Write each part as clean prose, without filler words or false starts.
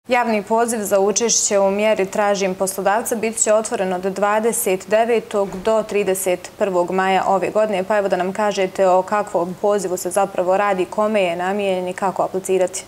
Javni poziv za učešće u mjeri Tražim poslodavca bit će otvoren od 29. do 31. maja ove godine. Pa evo da nam kažete o kakvom pozivu se zapravo radi, kome je namijenjen i kako aplicirati.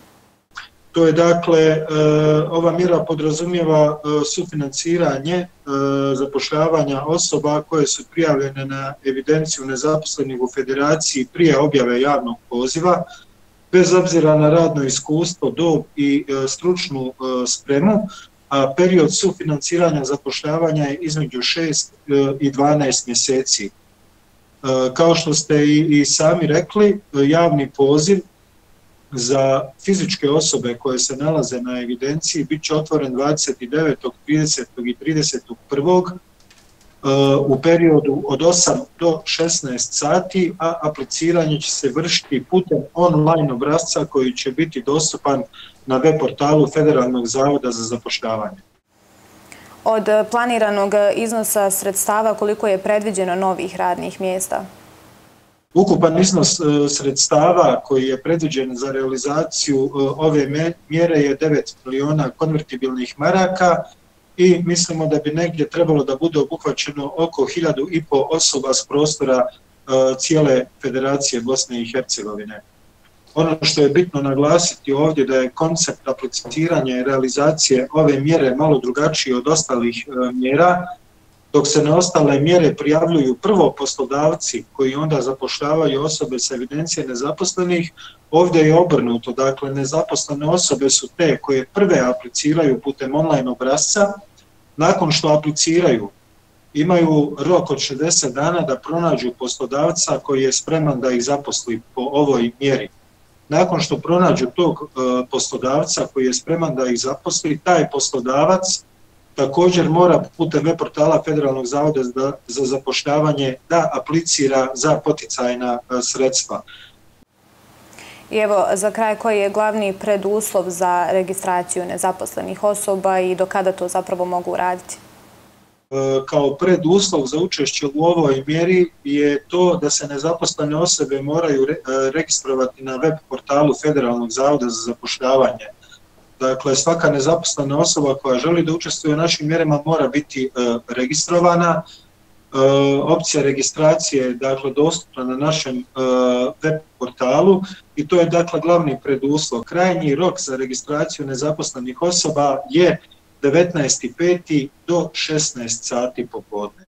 To je dakle, ova mjera podrazumijeva sufinanciranje zapošljavanja osoba koje su prijavljene na evidenciju nezaposlenih u Federaciji prije objave javnog poziva, bez obzira na radno iskustvo, dob i stručnu spremu, a period sufinanciranja zapošljavanja je između 6 i 12 mjeseci. Kao što ste i sami rekli, javni poziv za fizičke osobe koje se nalaze na evidenciji bit će otvoren 29., 30. i 31. U periodu od 8 do 16 sati, a apliciranje će se vršiti putem online obrasca koji će biti dostupan na web portalu Federalnog zavoda za zapošljavanje. Od planiranog iznosa sredstava koliko je predviđeno novih radnih mjesta? Ukupan iznos sredstava koji je predviđen za realizaciju ove mjere je 9 miliona konvertibilnih maraka i mislimo da bi negdje trebalo da bude obuhvaćeno oko 1.500 osoba s prostora cijele Federacije Bosne i Hercegovine. Ono što je bitno naglasiti ovdje da je koncept apliciranja i realizacije ove mjere malo drugačiji od ostalih mjera. Dok se na ostale mjere prijavljuju prvo poslodavci koji onda zapošljavaju osobe sa evidencije nezaposlenih, ovdje je obrnuto. Dakle, nezaposlene osobe su te koje prve apliciraju putem online obrasca. Nakon što apliciraju, imaju rok od 60 dana da pronađu poslodavca koji je spreman da ih zaposli po ovoj mjeri. Nakon što pronađu tog poslodavca koji je spreman da ih zaposli, taj poslodavac također mora putem web portala Federalnog zavoda za zapošljavanje da aplicira za poticajna sredstva. I evo, za kraj, koji je glavni preduslov za registraciju nezaposlenih osoba i do kada to zapravo mogu raditi? Kao preduslov za učešće u ovoj mjeri je to da se nezaposlene osobe moraju registrovati na web portalu Federalnog zavoda za zapošljavanje. Dakle, svaka nezaposlena osoba koja želi da učestvuje u našim mjerama mora biti registrovana. Opcija registracije je dakle dostupna na našem web portalu i to je dakle glavni preduslov. Krajnji rok za registraciju nezaposlenih osoba je 19.5. do 16 sati popodne.